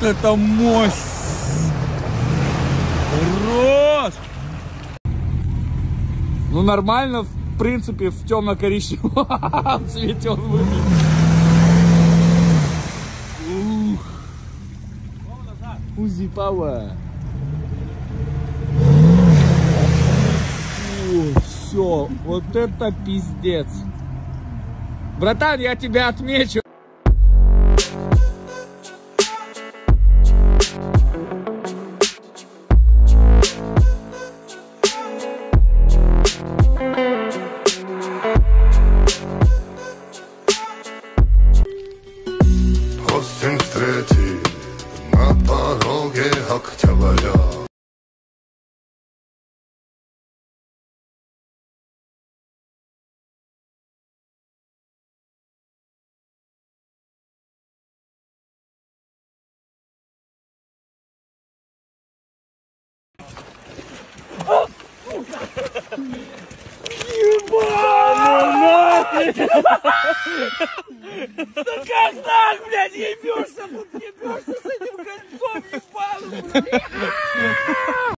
Вот это мощь! Хорош! Ну нормально, в принципе, в темно-коричневом цвете он выглядит. Узи Пава. Все, вот это пиздец. Братан, я тебя отмечу. Осень встретит на пороге октября. Да как так, блядь, ебешься, тут ебешься с этим кольцом, ебаным, блядь.